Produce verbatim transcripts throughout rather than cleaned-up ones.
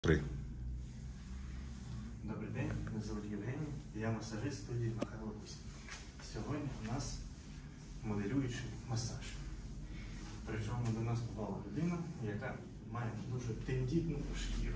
Три. Добрий день, мене звуть Євгеній, я масажист студії Михайло Гусь. Сьогодні у нас моделюючий масаж. Причому до нас попала людина, яка має дуже тендітну шкіру.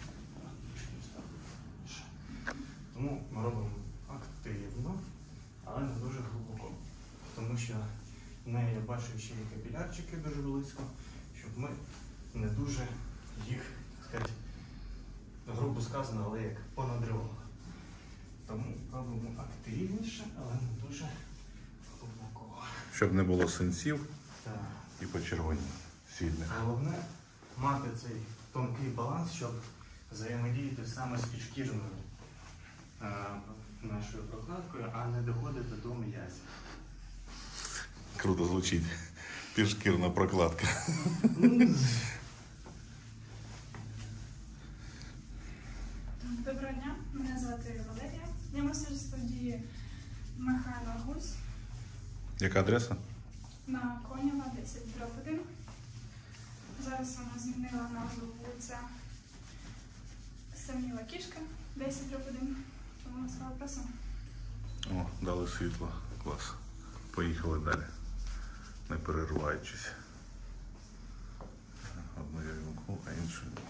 Тому ми робимо активно, але не дуже глибоко. Тому що в неї я бачу ще і капілярчики дуже близько, щоб ми не дуже їх, так сказати, грубо сказано, але як понадривало. Тому робимо активніше, але не дуже глибоко. Щоб не було синців Так. і почервонінь сідних. Головне мати цей тонкий баланс, щоб взаємодіяти саме з підшкірною а, нашою прокладкою, а не доходити до м'язів. Круто звучить. Підшкірна прокладка. Доброго дня, мене звати Валерія. Я масажист студії Михайло Гусь. Яка адреса? На Конєва, десять дроб один. Зараз вона змінила назву вулиця Саміла Кішка, десять дроб один. Тому слава просимо. О, дали світло. Клас. Поїхали далі. Не перериваючись. Одну я вімкну, а іншу ні.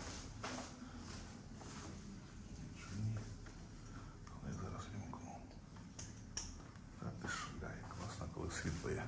Іншу ні. Але зараз вімкну. А ти ж, да, як класно, коли світло є.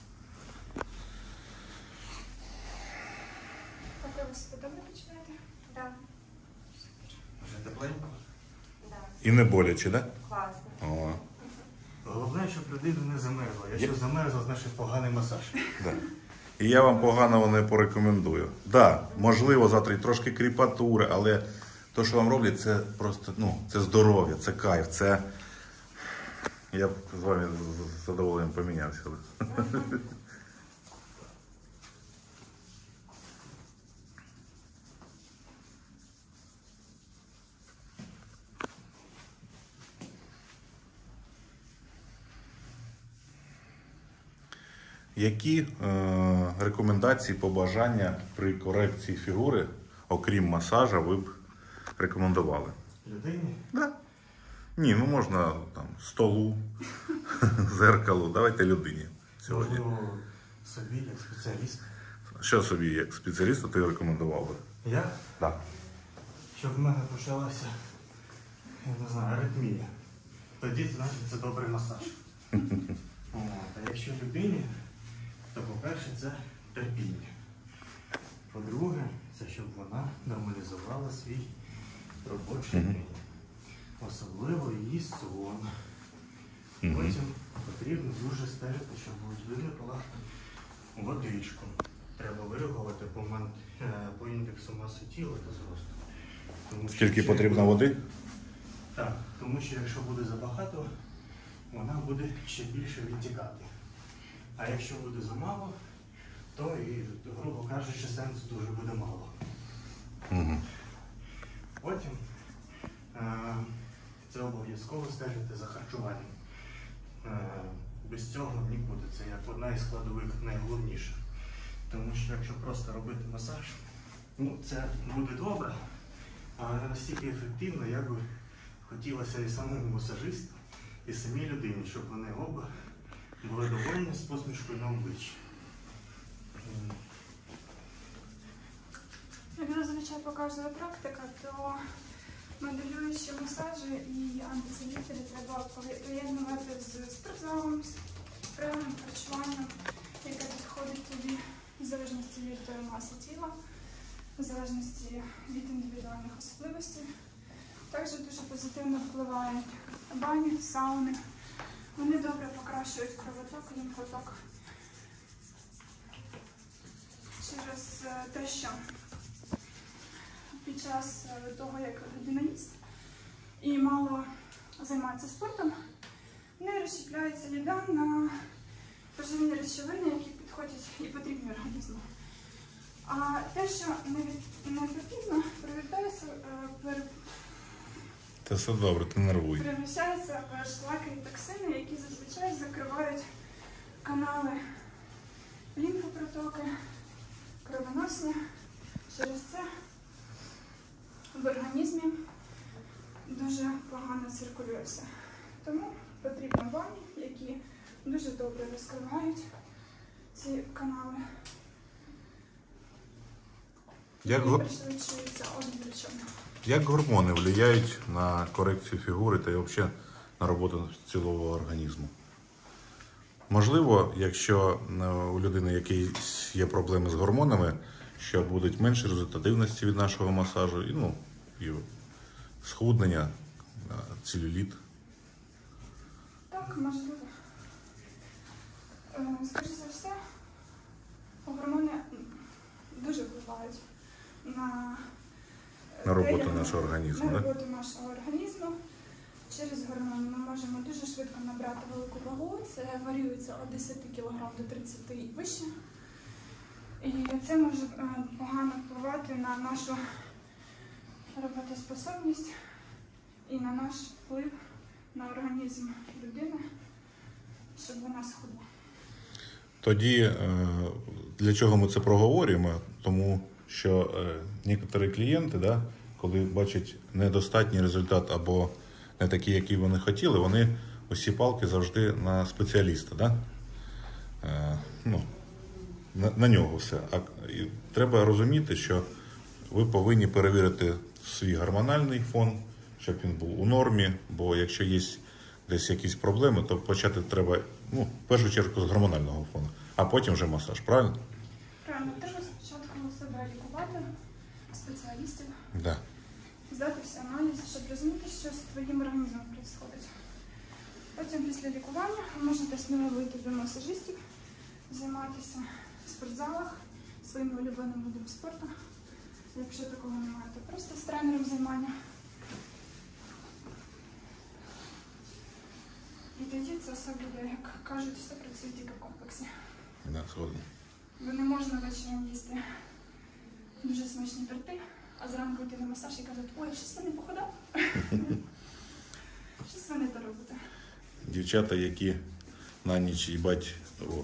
Поки ви себе добре почуваєте? Так. Вже тепленько. І не боляче, так? Да? Класно. О. Головне, щоб людина не замерзла. Якщо замерзла, значить поганий масаж. Да. І я вам поганого не порекомендую. Так, да, можливо, завтра і трошки кріпатури, але те, що вам роблять, це просто, ну, це здоров'я, це кайф, це... Я б з вами з задоволенням помінявся. Які е, рекомендації, побажання при корекції фігури, окрім масажа, ви б рекомендували? Людині? Да. Ні, ну можна там столу, зеркалу. Давайте людині сьогодні. Можливо, собі, як спеціаліст. Що собі, як спеціалісту, ти рекомендував би? Я? Так. Щоб в мене почалася, я не знаю, аритмія. Тоді, значить, це добрий масаж. От. А якщо людині, то, по-перше, це терпіння. По-друге, це щоб вона нормалізувала свій робочий день. Особливо її сон. Потім потрібно дуже стежити, щоб у людини була водичку. Треба вирегулювати по, ман... по індексу маси тіла та зросту. Тому що Скільки якщо потрібно буде- води? Так, тому що якщо буде забагато, вона буде ще більше відтікати. А якщо буде замало, то і, грубо кажучи, сенсу дуже буде мало. Угу. Потім е, це обов'язково стежити за харчуванням. Е, без цього нікуди. Це як одна із складових найголовніше. Тому що якщо просто робити масаж, ну це буде добре, але не настільки ефективно, як би хотілося і самому масажисту, і самій людині, щоб вони оба були довольні з посмішкою на обличчі. Як зазвичай показує практика, то моделюючі масажі і антицелітелі треба поєднувати з спортзалом, з правильним харчуванням, яке підходить тобі в залежності від маси тіла, в залежності від індивідуальних особливостей. Також дуже позитивно впливають бані, сауни. Вони добре покращують кровоток, лімфоток. Через те, що під час того, як людина їсть і мало займається спортом, не розщепляється їда на поживні речовини, які підходять і потрібні організму. А те, що не потрібно, привертається, пер... Це все добре, ти нервуй. переміщаються в шлаки і токсини, які зазвичай закривають канали лімфопротоки, кровоносні. Через це в організмі дуже погано циркулює все. Тому потрібно бані, які дуже добре розкривають ці канали. Як, І го- пришвидшується обмін речовин. як гормони впливають на корекцію фігури та й взагалі на роботу цілого організму? Можливо, якщо е, у людини якісь є проблеми з гормонами, що будуть менші результативності від нашого масажу, і, ну, і схуднення, е, целюліт. Так, можливо. Е, Скоріше за все, гормони дуже впливають на, На роботу те, як ми- нашого організму, на да? роботу нашого організму. Через гормони ми можемо дуже швидко набрати велику вагу. Це варіюється від десяти кілограмів до тридцяти і вище. І це може е, погано впливати на нашу роботоспособність і на наш вплив на організм людини, щоб вона схудла. Тоді е, для чого ми це проговорюємо? Тому що е, некоторі клієнти, да, коли бачать недостатній результат або не такий, який вони хотіли, вони усі палки завжди на спеціаліста. Да? Е, ну, на, на нього все. А і треба розуміти, що ви повинні перевірити свій гормональний фон, щоб він був у нормі, бо якщо є десь якісь проблеми, то почати треба, ну, в першу чергу з гормонального фону, а потім вже масаж, правильно? Правильно, треба спочатку себе лікувати, спеціалістів, Да. здати всі аналізи, щоб розуміти, що з твоїм організмом відбувається. Потім після лікування ви можете сміло вийти до масажистів, займатися в спортзалах своїм улюбленим видом спорту. Якщо такого немає, то просто з тренером займання. І тоді це все буде, як кажуть, сто працює тільки в комплексі. Да, згоден. Бо не можна вечором їсти дуже смачні торти, а зранку йти на масаж і кажуть, ой, щось ви не похудав? Щось ви не то робите. Дівчата, які на ніч їбать, о,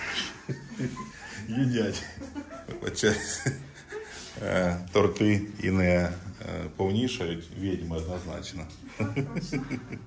їдять вибачаюсь, е, торти і не е, повнішають, відьми однозначно. Так, точно.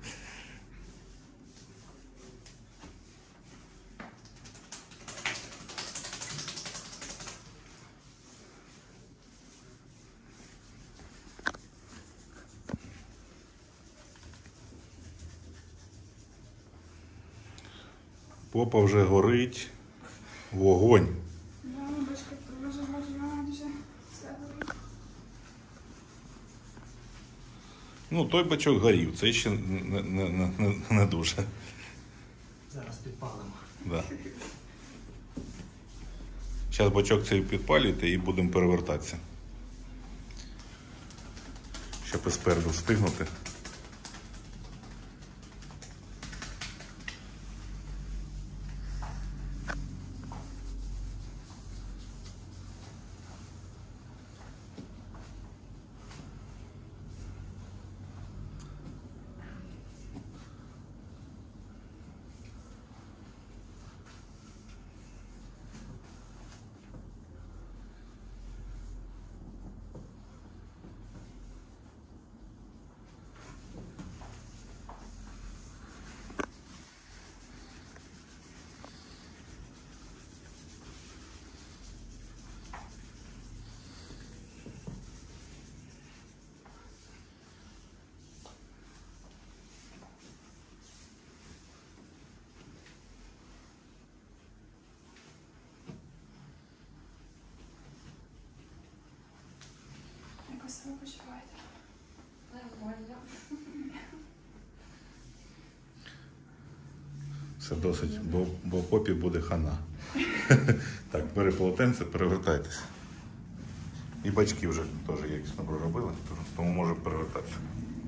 Попа вже горить, вогонь. Да, бачка дуже гарна, дуже все горить. Ну, той бачок горів, цей ще не, не, не, не, не дуже. Зараз підпалимо. Да. Зараз бачок цей підпалюєте і будемо перевертатися. Щоб і спереду встигнути. Якось ви почуваєте? Нормально. Це досить, бо, бо попі буде хана. Так, бери полотенце, перевертайтеся. І бачки вже теж якісно проробили, тому може перевертатися.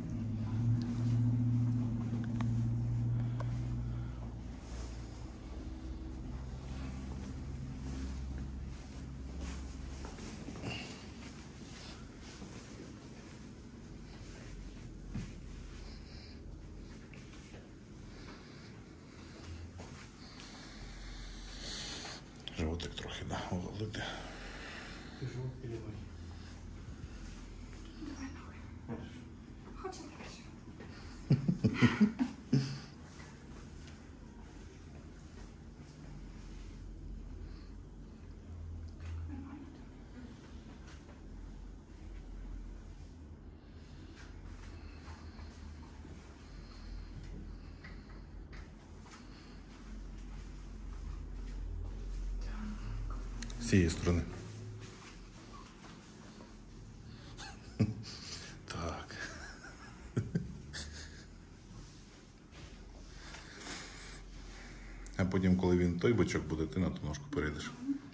Животик трохи, да, оголити. Піжу, підіймай. Давай нахуй. З цієї сторони. Так. А потім, коли він той бочок буде, ти на ту ножку перейдеш.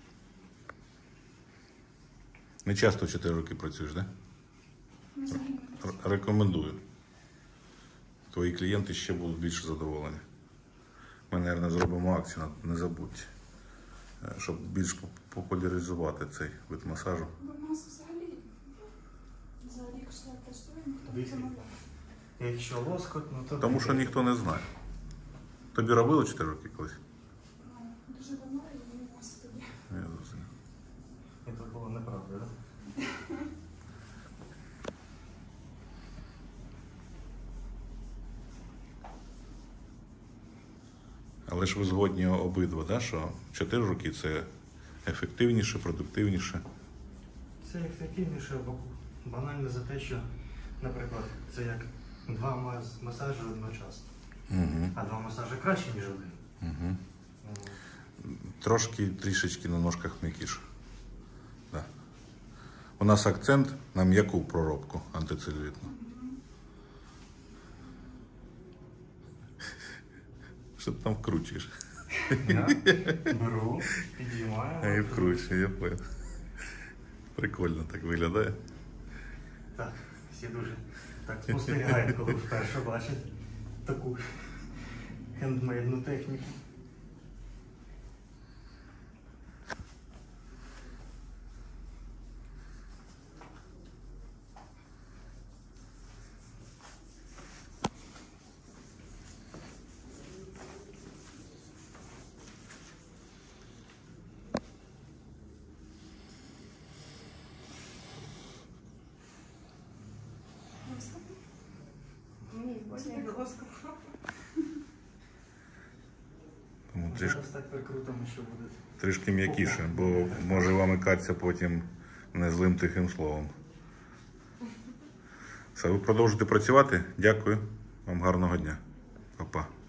Не часто в чотири роки працюєш, так? Да? Р- Рекомендую. Твої клієнти ще будуть більше задоволені. Ми, мабуть, зробимо акцію, не забудь, щоб більш популяризувати цей вид масажу. Бо в нас взагалі за рік ще працюємо, хто Дивіться. замовляє. Якщо лоскот, ну то... Тому що ніхто не знає. Тобі робили чотири роки колись? Ну, дуже давно і у нас тоді. Я зрозумів. І це було неправда, так? Але ж ви згодні обидва, да, що чотири роки це ефективніше, продуктивніше. Це ефективніше, бо банально за те, що, наприклад, це як два мас- масажі одночасно. Угу. А два масажі краще, ніж один. Угу. Ну, Трошки трішечки на ножках м'якіше. Да. У нас акцент на м'яку проробку антицелюлітну. Що ти там вкручуєш? Я беру, підіймаю. А я вкручую, я понял. Прикольно так виглядає. Так, всі дуже так спостерігають, коли вперше бачать таку хендмейдну техніку. Ні, потім будь ласка. Тому трішки, Зараз так прикрутимо, що буде. трішки м'якіше, бо може вимикатися потім не злим тихим словом. Все, ви продовжуєте працювати. Дякую. Вам гарного дня. Па-па.